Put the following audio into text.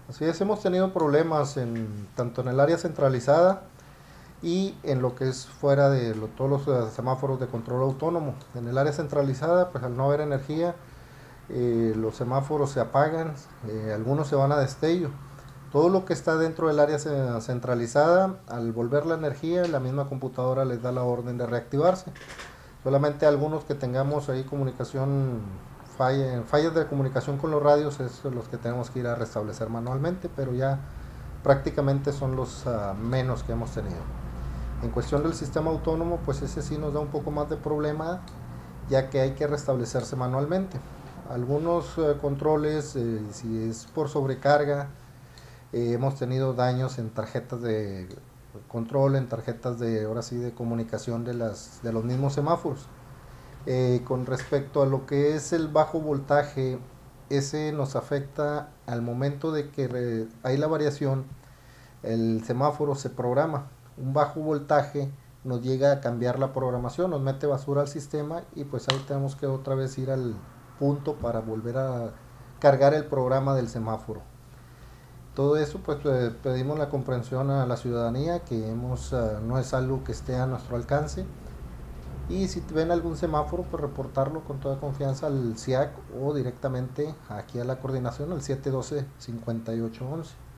Así es, hemos tenido problemas tanto en el área centralizada y en lo que es fuera de todos los semáforos de control autónomo. En el área centralizada, pues al no haber energía, los semáforos se apagan, algunos se van a destello. Todo lo que está dentro del área centralizada, al volver la energía, la misma computadora les da la orden de reactivarse. Solamente algunos que tengamos ahí comunicación, fallas de comunicación con los radios, es los que tenemos que ir a restablecer manualmente, pero ya prácticamente son los menos que hemos tenido. En cuestión del sistema autónomo, pues ese sí nos da un poco más de problema, ya que hay que restablecerse manualmente. Algunos controles, si es por sobrecarga, hemos tenido daños en tarjetas de control, en tarjetas de, ahora sí, de comunicación de los mismos semáforos. Con respecto a lo que es el bajo voltaje, ese nos afecta al momento de que hay la variación, el semáforo se programa. Un bajo voltaje nos llega a cambiar la programación, nos mete basura al sistema y pues ahí tenemos que otra vez ir al punto para volver a cargar el programa del semáforo. Todo eso pues pedimos la comprensión a la ciudadanía que no es algo que esté a nuestro alcance, y si ven algún semáforo pues reportarlo con toda confianza al CIAC o directamente aquí a la coordinación al 712-5811.